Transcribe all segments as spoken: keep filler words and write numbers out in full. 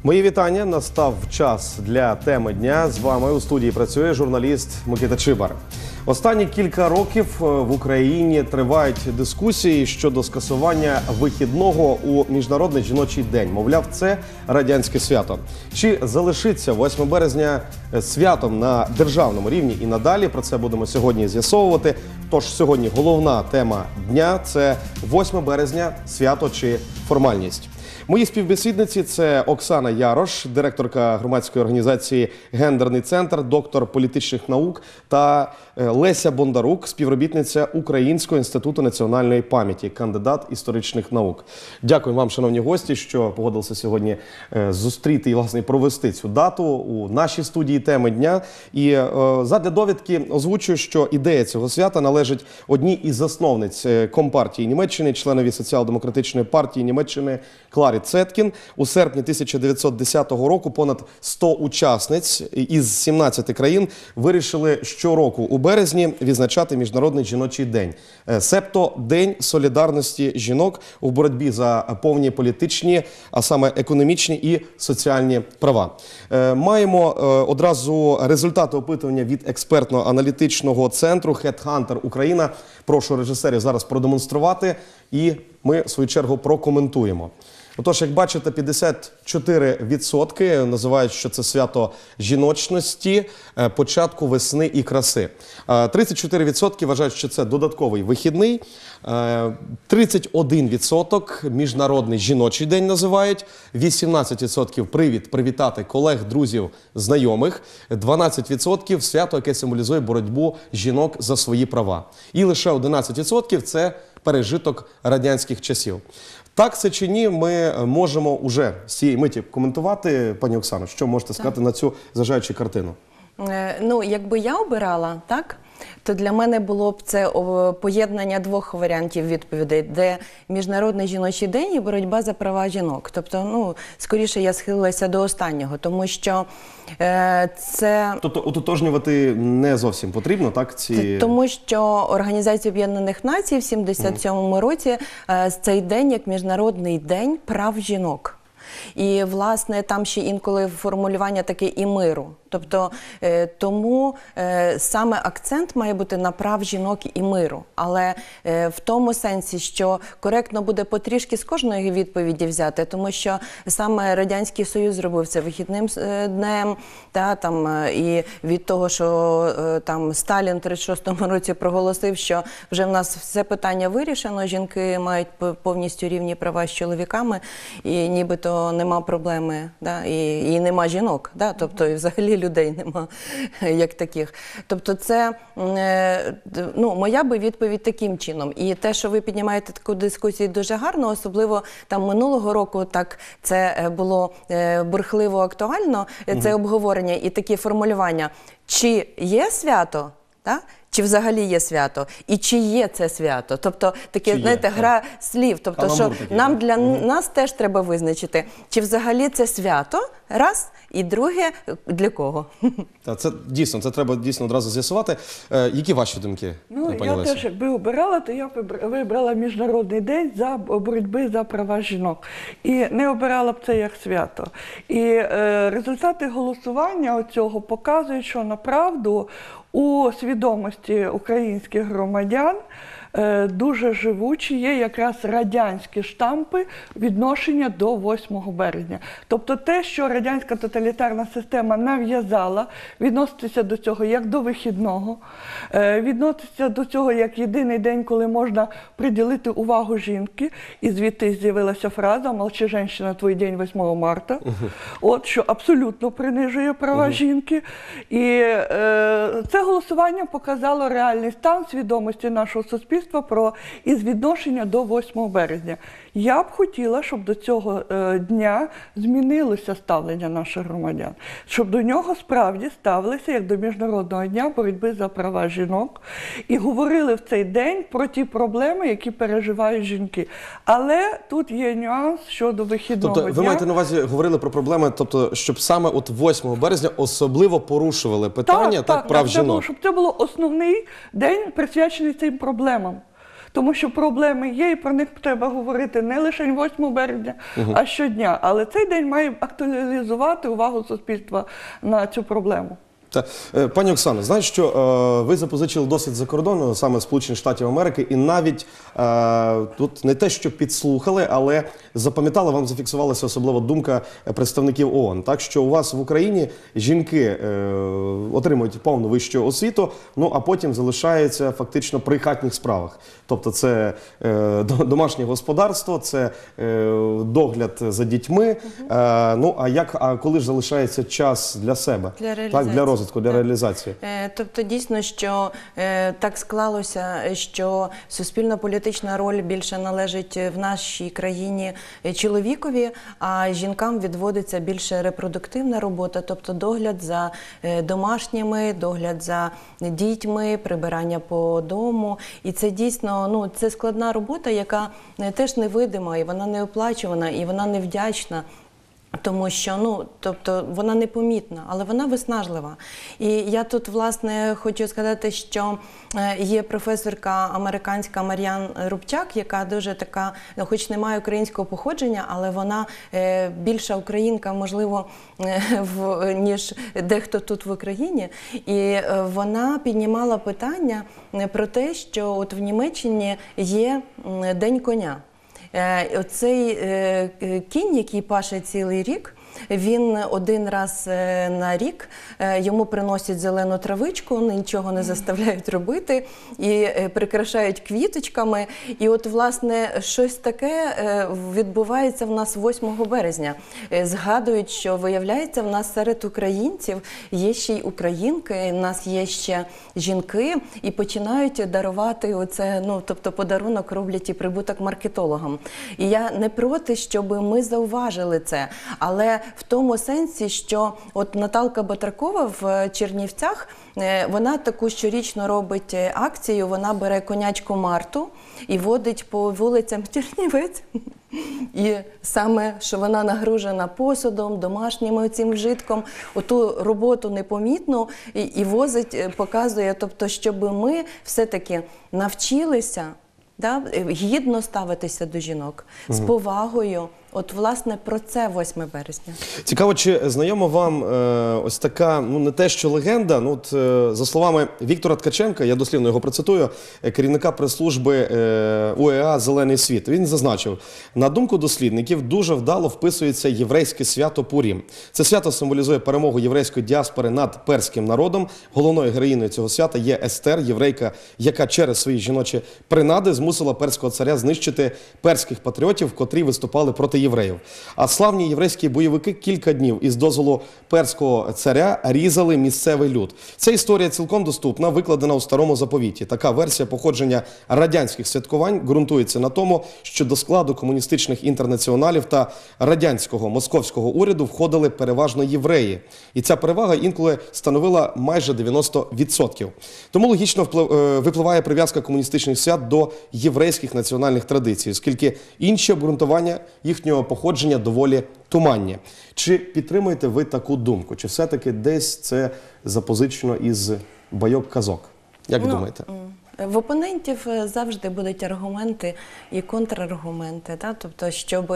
Мої вітання. Настав час для теми дня. З вами у студії працює журналіст Микита Чибар. Останні кілька років в Україні тривають дискусії щодо скасування вихідного у Міжнародний жіночий день. Мовляв, це радянське свято. Чи залишиться восьме березня святом на державному рівні і надалі? Про це будемо сьогодні з'ясовувати. Тож сьогодні головна тема дня – це восьме березня, свято чи формальність. Мої співбесідниці – це Оксана Ярош, директорка громадської організації «Гендерний центр», доктор політичних наук, та Леся Бондарук, співробітниця Українського інституту національної пам'яті, кандидат історичних наук. Дякую вам, шановні гості, що погодилися сьогодні зустріти і, власне, провести цю дату у нашій студії теми дня. І задля довідки озвучую, що ідея цього свята належить одній із засновниць Компартії Німеччини, членові Соціал-демократичної партії Німеччини Кларі Цеткін. У серпні тисяча дев'ятсот десятого року понад сто учасниць із сімнадцяти країн вирішили щороку у березні відзначати Міжнародний жіночий день. Себто День солідарності жінок у боротьбі за повні політичні, а саме економічні і соціальні права. Маємо одразу результати опитування від експертно-аналітичного центру «Хедхантер Україна». Прошу режисерів зараз продемонструвати і ми, в свою чергу, прокоментуємо. Отож, як бачите, п'ятдесят чотири відсотки називають, що це свято жіночності, початку весни і краси. тридцять чотири відсотки вважають, що це додатковий вихідний. тридцять один відсоток Міжнародний жіночий день називають. вісімнадцять відсотків привід привітати колег, друзів, знайомих. дванадцять відсотків свято, яке символізує боротьбу жінок за свої права. І лише одинадцять відсотків це пережиток радянських часів. Так це чи ні, ми можемо уже з цієї миті коментувати. Пані Оксано, що можете сказати так на цю зважаючу картину? Ну, якби я обирала, так, то для мене було б це поєднання двох варіантів відповідей, де Міжнародний жіночий день і боротьба за права жінок. Тобто, ну, скоріше я схилилася до останнього, тому що е, це... Тобто ототожнювати не зовсім потрібно, так? Ці... Тому що Організація Об'єднаних Націй в сімдесят сьомому році е, цей день як Міжнародний день прав жінок. І, власне, там ще інколи формулювання таке і миру. Тобто, е, тому е, саме акцент має бути на прав жінок і миру. Але е, в тому сенсі, що коректно буде потрішки з кожної відповіді взяти, тому що саме Радянський Союз зробив це вихідним е, днем, та, там, е, і від того, що е, там Сталін в тридцять шостому році проголосив, що вже в нас все питання вирішено, жінки мають повністю рівні права з чоловіками, і нібито нема проблеми, да, і, і нема жінок, да, тобто і взагалі людей нема як таких. Тобто це, ну, моя би відповідь таким чином. І те, що ви піднімаєте таку дискусію, дуже гарно, особливо там минулого року так це було бурхливо актуально, це обговорення і такі формулювання. Чи є свято, так? Чи взагалі є свято? І чи є це свято? Тобто, таке, знаєте, гра слів. Тобто, що нам для нас теж треба визначити, чи взагалі це свято, раз, і друге, для кого? Та, це дійсно, це треба дійсно одразу з'ясувати. Е, які ваші думки, ну, пані я Лесю? теж, якби обирала, то я вибрала Міжнародний день за боротьби за права жінок. І не обирала б це як свято. І е, результати голосування оцього показують, що направду у свідомості українських громадян дуже живучі є якраз радянські штампи відношення до восьмого березня. Тобто те, що радянська тоталітарна система нав'язала, відноситися до цього як до вихідного, відноситися до цього як єдиний день, коли можна приділити увагу жінки, і звідти з'явилася фраза «Молчи, женщина, твій день восьмого марта», от, що абсолютно принижує права жінки. І е, це голосування показало реальний стан свідомості нашого суспільства про із відношення до восьмого березня. Я б хотіла, щоб до цього е, дня змінилося ставлення наших громадян, щоб до нього справді ставилися як до Міжнародного дня боротьби за права жінок і говорили в цей день про ті проблеми, які переживають жінки. Але тут є нюанс щодо вихідного тобто, дня. Ви маєте на увазі, говорили про проблеми, тобто, щоб саме от восьмого березня особливо порушували питання так, так, прав так, жінок? Було, щоб це було основний день, присвячений цим проблемам. Тому що проблеми є, і про них треба говорити не лише восьмого березня, а щодня. Але цей день має актуалізувати увагу суспільства на цю проблему. Та, е, пані Оксано, знаєте, що е, ви запозичили досвід за кордону, саме Сполучених Штатів Америки, і навіть е, тут не те, що підслухали, але запам'ятали, вам зафіксувалася особлива думка представників ООН, так, що у вас в Україні жінки е, отримують повну вищу освіту, ну а потім залишаються фактично при хатніх справах. Тобто це е, домашнє господарство, це е, догляд за дітьми, е, ну а як, а коли ж залишається час для себе? Для так, для розвитку. Для Так. реалізації. Тобто дійсно, що е, так склалося, що суспільно-політична роль більше належить в нашій країні чоловікові, а жінкам відводиться більше репродуктивна робота, тобто догляд за е, домашніми, догляд за дітьми, прибирання по дому. І це дійсно, ну, це складна робота, яка теж невидима, і вона не оплачувана, і вона невдячна. Тому що, ну, тобто, вона непомітна, але вона виснажлива. І я тут, власне, хочу сказати, що є професорка американська Мар'ян Рубчак, яка дуже така, хоч не має українського походження, але вона більша українка, можливо, в, ніж дехто тут в Україні. І вона піднімала питання про те, що от в Німеччині є День коня. Оцей кінь, який паше цілий рік, він один раз на рік, йому приносять зелену травичку, нічого не заставляють робити і прикрашають квіточками. І от, власне, щось таке відбувається в нас восьмого березня. Згадують, що, виявляється, в нас серед українців є ще й українки, в нас є ще жінки, і починають дарувати оце, ну, тобто подарунок роблять і прибуток маркетологам. І я не проти, щоб ми зауважили це, але в тому сенсі, що от Наталка Батракова в Чернівцях, вона таку щорічно робить акцію, вона бере конячку Марту і водить по вулицям Чернівець. І саме, що вона нагружена посудом, домашнім оцим вжитком, оту роботу непомітну і, і возить, показує, тобто, щоб ми все-таки навчилися, да, гідно ставитися до жінок, з повагою. От, власне, про це восьме березня. Цікаво, чи знайома вам е, ось така, ну, не те, що легенда, ну, от, е, за словами Віктора Ткаченка, я дослівно його процитую, е, керівника прес-служби е, УЕА «Зелений світ». Він зазначив, на думку дослідників, дуже вдало вписується єврейське свято Пурім. Це свято символізує перемогу єврейської діаспори над перським народом. Головною героїною цього свята є Естер, єврейка, яка через свої жіночі принади змусила перського царя знищити перських патріотів, котрі виступали проти євреїв. А славні єврейські бойовики кілька днів із дозволу перського царя різали місцевий люд. Ця історія цілком доступна, викладена у Старому Заповіті. Така версія походження радянських святкувань ґрунтується на тому, що до складу комуністичних інтернаціоналів та радянського московського уряду входили переважно євреї. І ця перевага інколи становила майже дев'яносто відсотків. Тому логічно випливає прив'язка комуністичних свят до єврейських національних традицій, оскільки інші обґрунтування їхнього походження доволі туманні. Чи підтримуєте ви таку думку? Чи все-таки десь це запозичено із байок-казок? Як ви ну, думаєте? В опонентів завжди будуть аргументи і контраргументи. Да? Тобто, щоб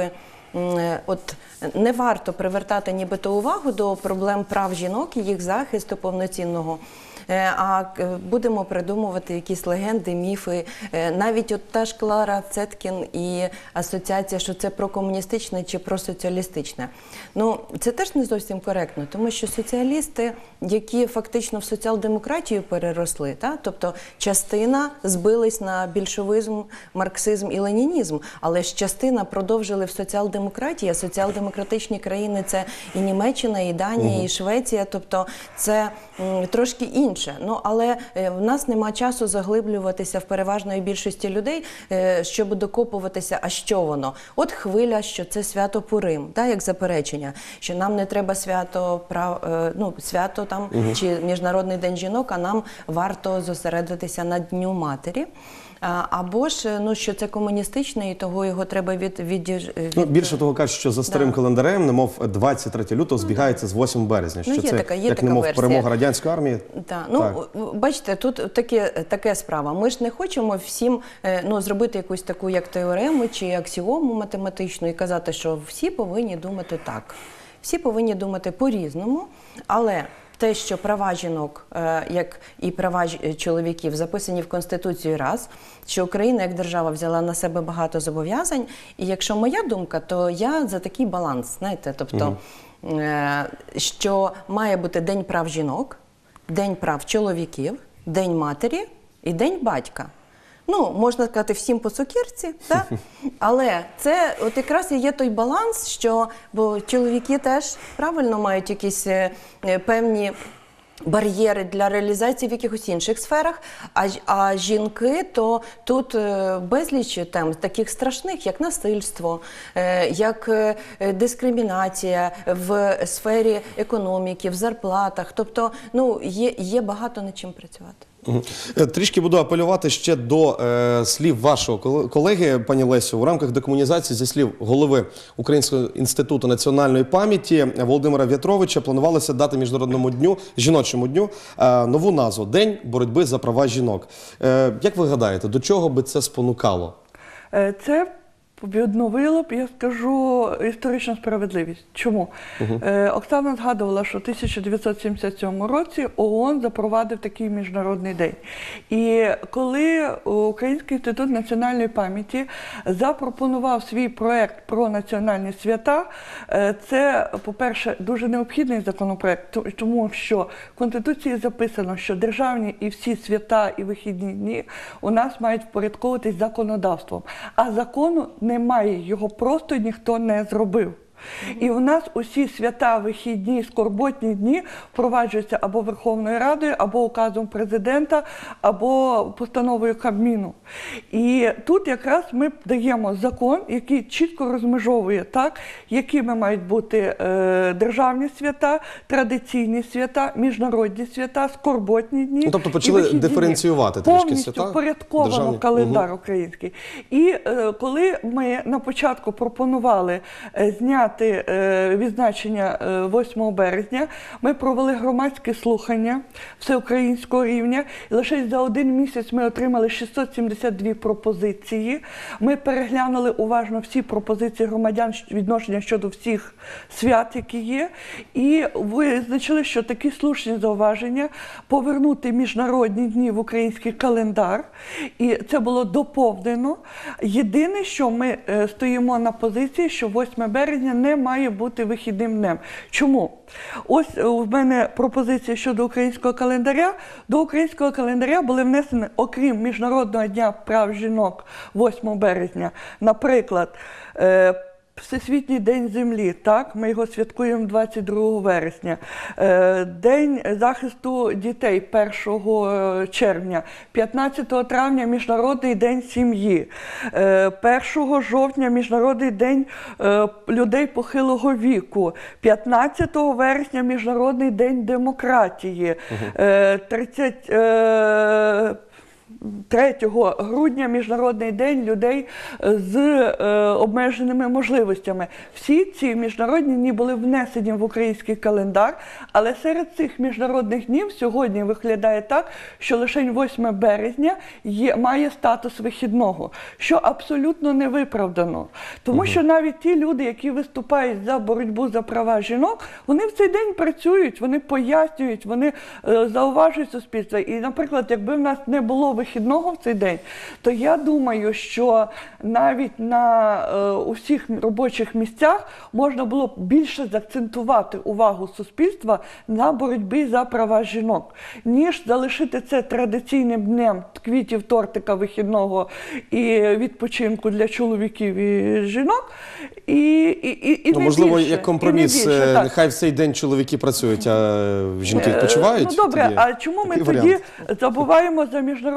от не варто привертати нібито увагу до проблем прав жінок і їх захисту повноцінного, а будемо придумувати якісь легенди, міфи. Навіть от та ж Клара Цеткін і асоціація, що це прокомуністичне чи просоціалістичне. Ну, це теж не зовсім коректно, тому що соціалісти, які фактично в соціал-демократію переросли, та? Тобто частина збились на більшовизм, марксизм і ленінізм, але ж частина продовжили в соціал-демократії, а соціал-демократичні країни – це і Німеччина, і Данія, угу. і Швеція, тобто це м, трошки інше. Ну, але в нас нема часу заглиблюватися в переважної більшості людей, щоб докопуватися, а що воно? От хвиля, що це свято Пурим, да, як заперечення, що нам не треба свято, прав, ну, свято там, угу. чи Міжнародний день жінок, а нам варто зосередитися на Дню Матері. А, або ж, ну, що це комуністичне, і того його треба від... від, від... Ну, більше того кажуть, що за старим Да. календарем, немов двадцять третє лютого збігається з восьмого березня, що Ну, є це, така- є як така немов версія. перемога радянської армії. Так, ну Так. бачите, тут таке, таке справа. Ми ж не хочемо всім е, ну, зробити якусь таку як теорему чи аксіому математичну і казати, що всі повинні думати так. Всі повинні думати по-різному, але те, що права жінок, е, як і права ж- чоловіків записані в Конституції раз, що Україна як держава взяла на себе багато зобов'язань, і якщо моя думка, то я за такий баланс, знаєте, тобто, е, що має бути День прав жінок, День прав чоловіків, День матері і День батька. Ну, можна сказати, всім по цукерці, да? Але це от якраз і є той баланс, що бо чоловіки теж правильно мають якісь е, е, певні бар'єри для реалізації в якихось інших сферах, а, ж- а жінки, то тут е, безліч тем, таких страшних, як насильство, е, як е, е, дискримінація в сфері економіки, в зарплатах. Тобто, ну, є, є багато над чим працювати. Мгм. Е, Трішки буду апелювати ще до е, слів вашого кол- колеги, пані Лесю. У рамках декомунізації, зі слів голови Українського інституту національної пам'яті Володимира В'ятровича, планувалося дати Міжнародному дню, жіночому дню, е, нову назву – День боротьби за права жінок. Е, як ви гадаєте, до чого би це спонукало? Е, Це відновило б, я скажу, історичну справедливість. Чому? Е, Оксана згадувала, що в тисяча дев'ятсот сімдесят сьомому році ООН запровадив такий міжнародний день. І коли Український інститут національної пам'яті запропонував свій проект про національні свята, е, це, по-перше, дуже необхідний законопроект, то- тому що в Конституції записано, що державні і всі свята і вихідні дні у нас мають впорядковуватись законодавством, а закону немає, його просто ніхто не зробив. І у нас усі свята, вихідні, скорботні дні впроваджуються або Верховною Радою, або указом президента, або постановою Кабміну. І тут якраз ми даємо закон, який чітко розмежовує, так, якими мають бути е, державні свята, традиційні свята, міжнародні свята, скорботні дні. Ну, тобто і почали вихідні дні. диференціювати трішки Повністю свята впорядковано державні. календар український. І е, коли ми на початку пропонували е, зняти е, відзначення е, восьмого березня, ми провели громадські слухання всеукраїнського рівня. І лише за один місяць ми отримали шістсот сімдесят дві пропозиції. Ми переглянули уважно всі пропозиції громадян щ- відношення щодо всіх свят, які є. І визначили, що такі слушні зауваження повернути міжнародні дні в український календар. І це було доповнено. Єдине, що ми е, стоїмо на позиції, що восьме березня не має бути вихідним днем. Чому? Ось е, у мене пропозиція щодо українського календаря. До українського календаря були внесені, окрім Міжнародного дня прав жінок восьмого березня, наприклад, е, Всесвітній день землі, так, ми його святкуємо двадцять другого вересня. Е, День захисту дітей першого червня, п'ятнадцятого травня Міжнародний день сім'ї, е, першого жовтня Міжнародний день е, людей похилого віку, п'ятнадцятого вересня Міжнародний день демократії, е, тридцять е, третього грудня Міжнародний день людей з е, обмеженими можливостями. Всі ці міжнародні дні були внесені в український календар, але серед цих міжнародних днів сьогодні виглядає так, що лише восьме березня є, має статус вихідного, що абсолютно не виправдано. Тому що навіть ті люди, які виступають за боротьбу за права жінок, вони в цей день працюють, вони пояснюють, вони е, зауважують суспільство. І, наприклад, якби в нас не було вихідного в цей день, то я думаю, що навіть на е, усіх робочих місцях можна було б більше заакцентувати увагу суспільства на боротьбі за права жінок, ніж залишити це традиційним днем квітів, тортика вихідного і відпочинку для чоловіків і жінок. І, і, і, і Ну, не можливо, більше, як компроміс, і не більше, е, так. нехай в цей день чоловіки працюють, а жінки Е, відпочивають. Ну добре, Тоді а чому ми такий тоді варіант. забуваємо за міжнародний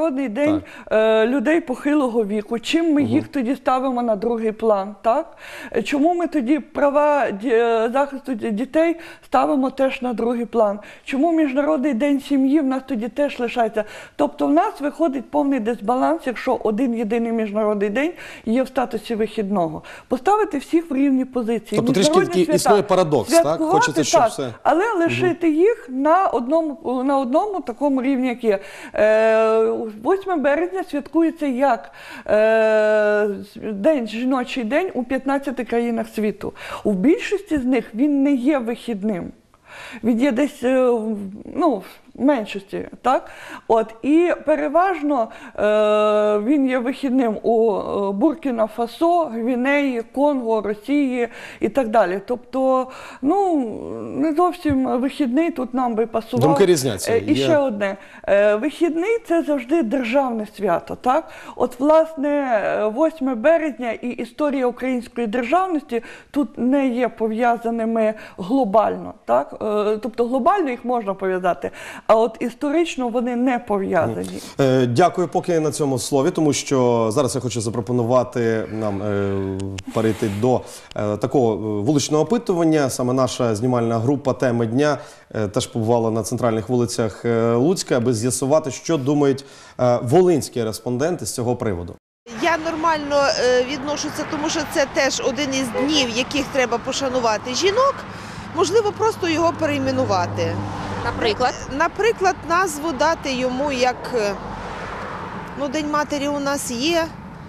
Міжнародний день е, людей похилого віку. Чим ми їх тоді ставимо на другий план? Так? Е, Чому ми тоді права ді- е, захисту ді- дітей ставимо теж на другий план? Чому Міжнародний день сім'ї в нас тоді теж лишається? Тобто в нас виходить повний дисбаланс, якщо один єдиний Міжнародний день є в статусі вихідного. Поставити всіх в рівні позиції. Тобто трішки Міжнародні такий свята існує парадокс, так? святкувати, Хочеться, щоб так, все- але лишити їх на одному, на одному такому рівні, як є. Е, восьме березня святкується як е, день, жіночий день у п'ятнадцяти країнах світу. У більшості з них він не є вихідним. Він є десь, е, ну, в меншості, так? От, і переважно е, він є вихідним у е, Буркіна-Фасо, Гвінеї, Конго, Росії і так далі. Тобто, ну, не зовсім вихідний тут нам би пасував. Думки різняться. Е, І Є- ще одне. Е, Вихідний – це завжди державне свято, так? От, власне, восьме березня і історія української державності тут не є пов'язаними глобально, так? Е, Тобто глобально їх можна пов'язати, а от історично вони не пов'язані. Е, Дякую поки на цьому слові, тому що зараз я хочу запропонувати нам е, перейти до е, такого е, вуличного опитування. Саме наша знімальна група «Теми дня» е, теж побувала на центральних вулицях е, Луцька, аби з'ясувати, що думають е, волинські респонденти з цього приводу. Я нормально е, відношуся, тому що це теж один із днів, яких треба пошанувати жінок. Можливо, просто його перейменувати. Наприклад? Наприклад, назву дати йому як, е, ну, День матері у нас є.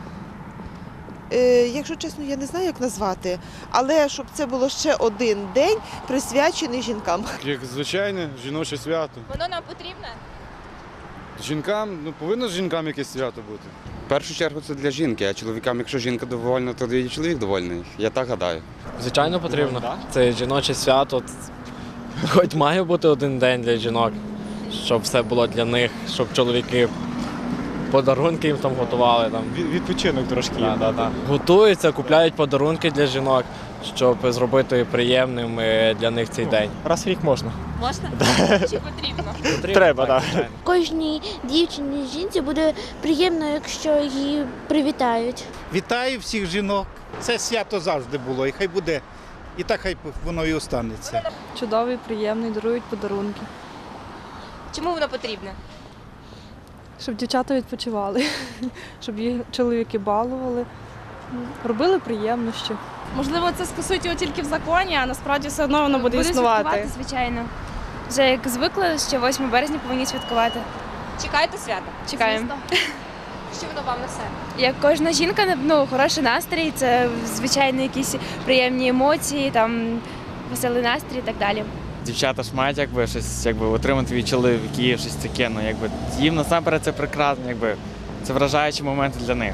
Е, якщо чесно, я не знаю, як назвати, але щоб це було ще один день, присвячений жінкам. Як звичайне жіноче свято. Воно нам потрібне? Жінкам, ну повинно ж жінкам якесь свято бути. В першу чергу це для жінки, а чоловікам, якщо жінка довольна, то і чоловік довольний. Я так гадаю. Звичайно, потрібно. Це жіноче свято. Хоч має бути один день для жінок, щоб все було для них, щоб чоловіки подарунки їм там готували. Там. Відпочинок трошки Да, є. да, да. Готуються, купляють подарунки для жінок, щоб зробити приємним е, для них цей день. Раз в рік можна. Можна? Чи потрібно? Треба, так. звичайно. Кожній дівчині жінці буде приємно, якщо її привітають. Вітаю всіх жінок. Це свято завжди було, і хай буде, і так хай воно і останеться. Чудовий, приємний, дарують подарунки, Чому воно потрібне? щоб дівчата відпочивали, щоб їх чоловіки балували, робили приємності. Можливо, це скасують його тільки в законі, а насправді все одно воно буде, Буде існувати. святкувати, звичайно. Вже як звикли, що восьме березня повинні святкувати. Чекаєте свята? Чекаємо. Що воно вам несе? Як кожна жінка, ну, хороший настрій, це звичайно якісь приємні емоції, там, веселий настрій і так далі. Дівчата ж мають якби щось якби отримати від чоловіків, щось таке. Ну якби їм насамперед це прекрасно, якби це вражаючі моменти для них.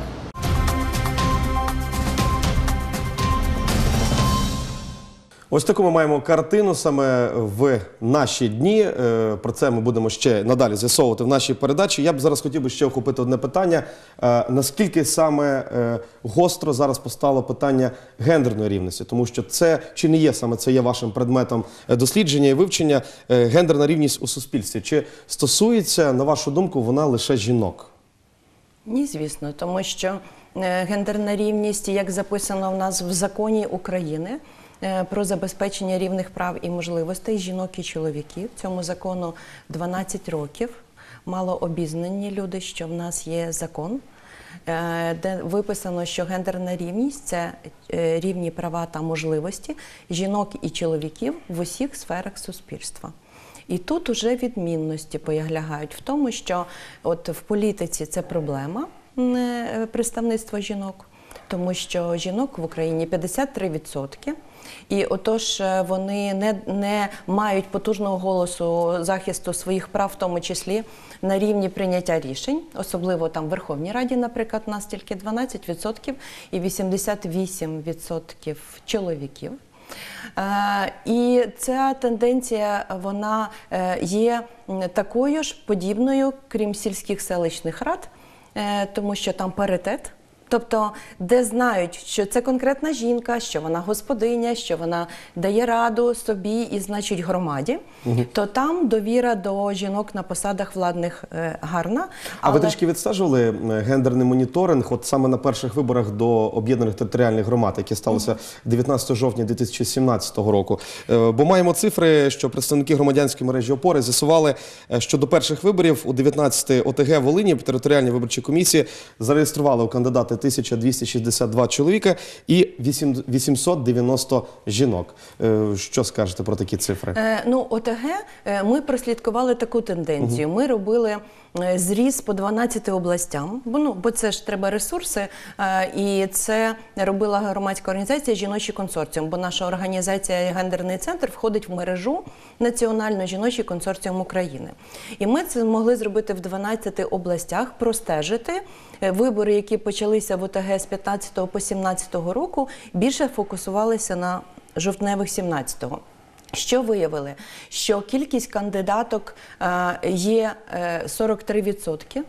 Ось таку ми маємо картину саме в наші дні. Е, Про це ми будемо ще надалі з'ясовувати в нашій передачі. Я б зараз хотів би ще охопити одне питання. Е, Наскільки саме е, гостро зараз постало питання гендерної рівності? Тому що це, чи не є саме це є вашим предметом дослідження і вивчення, е, гендерна рівність у суспільстві? Чи стосується, на вашу думку, вона лише жінок? Ні, звісно, тому що е, гендерна рівність, як записано в нас в законі України, е, про забезпечення рівних прав і можливостей жінок і чоловіків. Цьому закону дванадцять років. Мало обізнані люди, що в нас є закон, е, де виписано, що гендерна рівність – це е, рівні права та можливості жінок і чоловіків в усіх сферах суспільства. І тут уже відмінності полягають в тому, що от в політиці це проблема е, представництва жінок, тому що жінок в Україні п'ятдесят три відсотки. І отож вони не, не мають потужного голосу захисту своїх прав, в тому числі на рівні прийняття рішень, особливо там в Верховній Раді, наприклад, у нас тільки дванадцять відсотків і вісімдесят вісім відсотків чоловіків. Е, І ця тенденція, вона е, є такою ж подібною, крім сільських селищних рад, е, тому що там паритет Тобто, де знають, що це конкретна жінка, що вона господиня, що вона дає раду собі і, значить, громаді, угу. то там довіра до жінок на посадах владних е, гарна. А але... ви трішки відстежували гендерний моніторинг, от саме на перших виборах до об'єднаних територіальних громад, які сталися дев'ятнадцятого жовтня дві тисячі сімнадцятого року? Е, бо маємо цифри, що представники громадянської мережі «Опори» з'ясували, що до перших виборів у дев'ятнадцяти О Те Ге Волині територіальні виборчі комісії зареєстрували у кандидати тисяча двісті шістдесят два чоловіка і вісімсот дев'яносто жінок. Що скажете про такі цифри? Е, ну, О Те Ге, ми прослідкували таку тенденцію. Угу. Ми робили зріз по дванадцяти областям, бо, ну, бо це ж треба ресурси, е, і це робила громадська організація «Жіночий консорціум», бо наша організація «Гендерний центр» входить в мережу Національний жіночий консорціум України. І ми це змогли зробити в дванадцяти областях, простежити. Вибори, які почалися в О Те Ге з п'ятнадцятого по сімнадцятого року, більше фокусувалися на жовтневих сімнадцятого. Що виявили? Що кількість кандидаток є сорок три відсотки,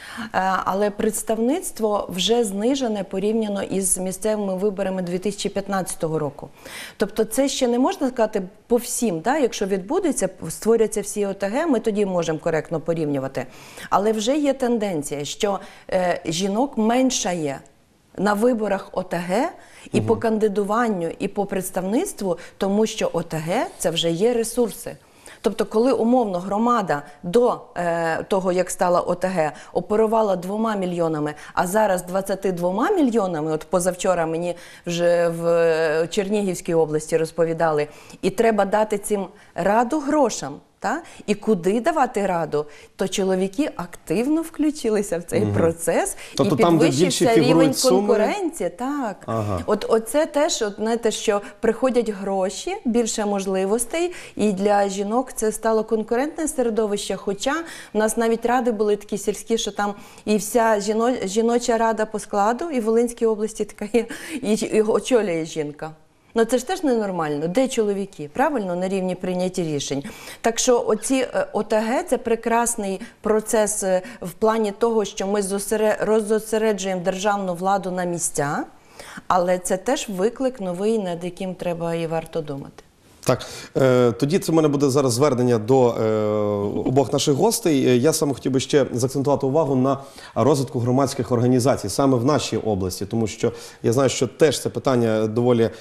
але представництво вже знижене порівняно із місцевими виборами дві тисячі п'ятнадцятого року. Тобто це ще не можна сказати по всім, да? Якщо відбудеться, створяться всі О Те Ге, ми тоді можемо коректно порівнювати. Але вже є тенденція, що е, жінок меншає на виборах О Те Ге і угу. по кандидуванню, і по представництву, тому що О Те Ге – це вже є ресурси. Тобто, коли умовно громада до е, того, як стала О Те Ге, оперувала двома мільйонами, а зараз двадцятьма двома мільйонами, от позавчора мені вже в Чернігівській області розповідали, і треба дати цим раду грошам. Та? І куди давати раду, то чоловіки активно включилися в цей угу. процес, тобто, і підвищився там, рівень суми... конкуренції. Так. Ага. От оце теж, от, знаєте, що приходять гроші, більше можливостей, і для жінок це стало конкурентне середовище, хоча в нас навіть ради були такі сільські, що там і вся жіно... жіноча рада по складу, і в Волинській області така є, і, і очолює жінка. Ну це ж теж ненормально. Де чоловіки? Правильно? На рівні прийняття рішень. Так що оці О Те Ге – це прекрасний процес в плані того, що ми роззосереджуємо державну владу на місця, але це теж виклик новий, над яким треба і варто думати. Так, е, тоді це в мене буде зараз звернення до е, обох наших гостей. Я саме хотів би ще заакцентувати увагу на розвитку громадських організацій саме в нашій області, тому що я знаю, що теж це питання доволі е,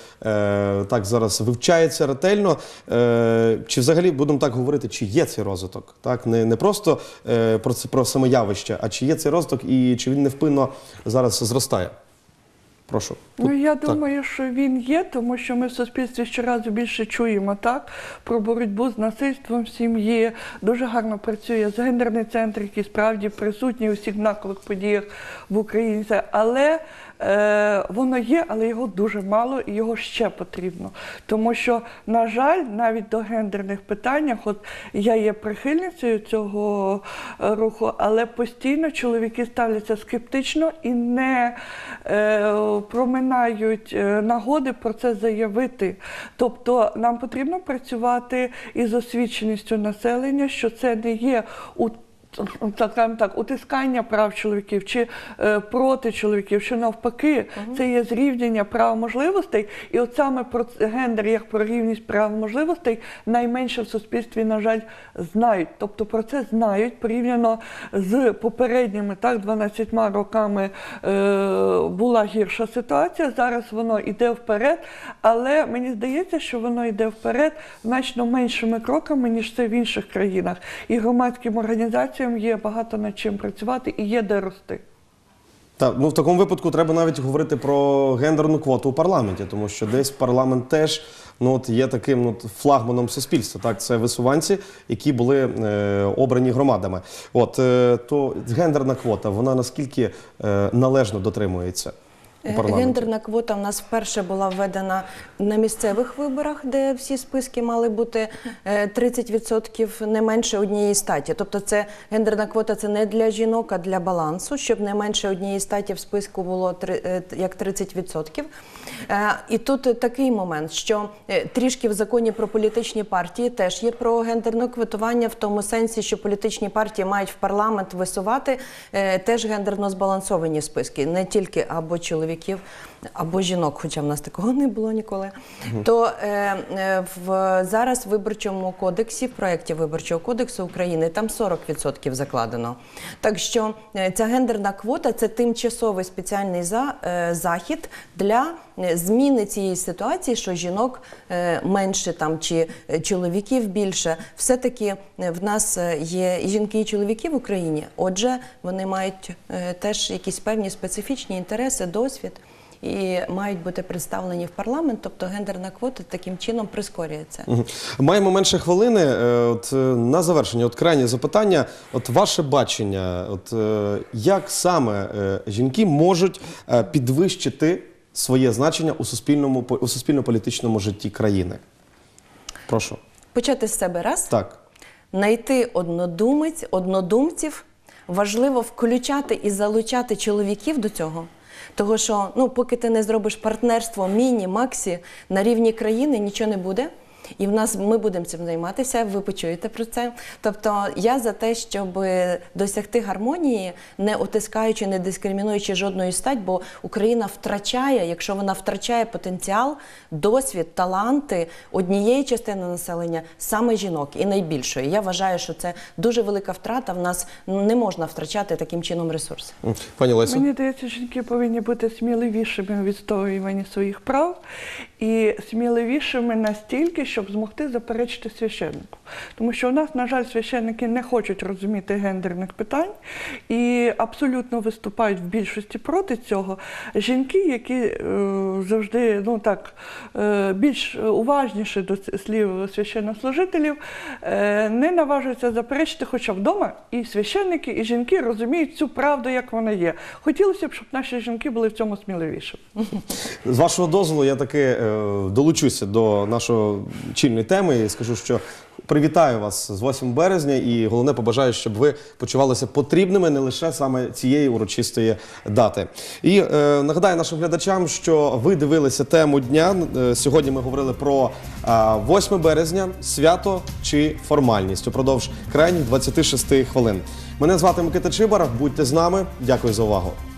так зараз вивчається ретельно. Е, чи взагалі, будемо так говорити, чи є цей розвиток? Так, не, не просто е, про, це, про самоявище, а чи є цей розвиток і чи він невпинно зараз зростає? Прошу. Ну, я так. думаю, що він є, тому що ми в суспільстві щоразу більше чуємо так, про боротьбу з насильством в сім'ї. Дуже гарно працює з гендерний центр, який справді присутній у всіх знакових подіях в Україні. Але е, воно є, але його дуже мало і його ще потрібно. Тому що, на жаль, навіть до гендерних питань, от я є прихильницею цього руху, але постійно чоловіки ставляться скептично і не е, проминають нагоди про це заявити. Тобто нам потрібно працювати із освіченістю населення, що це не є у так, так, утискання прав чоловіків чи е, проти чоловіків, що навпаки, угу. це є зрівняння прав можливостей. І от саме про гендер, як про рівність прав можливостей, найменше в суспільстві, на жаль, знають. Тобто про це знають порівняно з попередніми, так, дванадцятьма роками е, була гірша ситуація, зараз воно йде вперед, але мені здається, що воно йде вперед значно меншими кроками, ніж це в інших країнах. І громадським організаціям є багато над чим працювати і є де рости. Так, ну в такому випадку треба навіть говорити про гендерну квоту у парламенті, тому що десь парламент теж ну, от є таким ну, флагманом суспільства. Так, це висуванці, які були е, обрані громадами. От, е, то гендерна квота, вона наскільки е, належно дотримується? у парламенті? Гендерна квота в нас вперше була введена на місцевих виборах, де всі списки мали бути е, тридцять відсотків не менше однієї статі. Тобто це гендерна квота це не для жінок, а для балансу, щоб не менше однієї статі в списку було три- е, як тридцять відсотків. Е, І тут такий момент, що е, трішки в законі про політичні партії теж є про гендерне квотування в тому сенсі, що політичні партії мають в парламент висувати е, теж гендерно збалансовані списки, не тільки або чоловіків, або жінок, хоча в нас такого не було ніколи. Мгм. То е, е, в, зараз в Виборчому кодексі, в проєкті Виборчого кодексу України, там сорок відсотків закладено. Так що е, ця гендерна квота – це тимчасовий спеціальний за, е, захід для е, зміни цієї ситуації, що жінок е, менше там, чи е, чоловіків більше. Все-таки е, в нас е, є і жінки, і чоловіки в Україні, отже, вони мають е, теж якісь певні специфічні інтереси, досвід. І мають бути представлені в парламент, тобто гендерна квота таким чином прискорює це. Мгм. Маємо менше хвилини. Е, От е, на завершення, от крайнє запитання. От ваше бачення, от е, як саме е, жінки можуть е, підвищити своє значення у суспільному по- у суспільно-політичному житті країни? Прошу. Почати з себе раз. Так. Знайти однодумець, однодумців. Важливо включати і залучати чоловіків до цього. Того, що ну, поки ти не зробиш партнерство міні, максі на рівні країни, нічого не буде. І в нас ми будемо цим займатися, ви почуєте про це. Тобто я за те, щоб досягти гармонії, не утискаючи, не дискримінуючи жодної стать, бо Україна втрачає, якщо вона втрачає потенціал, досвід, таланти однієї частини населення, саме жінок, і найбільшої. Я вважаю, що це дуже велика втрата, в нас не можна втрачати таким чином ресурси. Пані Лесю? Мені здається, жінки повинні бути сміливішими у відстоюванні своїх прав і сміливішими настільки, щоб змогти заперечити священнику. Тому що у нас, на жаль, священники не хочуть розуміти гендерних питань і абсолютно виступають в більшості проти цього. Жінки, які е, завжди ну, так, е, більш уважніші до слів священнослужителів, е, не наважуються заперечити, хоча вдома і священники, і жінки розуміють цю правду, як вона є. Хотілося б, щоб наші жінки були в цьому сміливіші. З вашого дозволу я таки е, долучуся до нашої чільної теми і скажу, що привітаю вас з восьмим березня і головне побажаю, щоб ви почувалися потрібними не лише саме цієї урочистої дати. І е, нагадаю нашим глядачам, що ви дивилися тему дня. Е, Сьогодні ми говорили про е, восьме березня, свято чи формальність упродовж крайніх двадцяти шести хвилин. Мене звати Микита Чибар, будьте з нами. Дякую за увагу.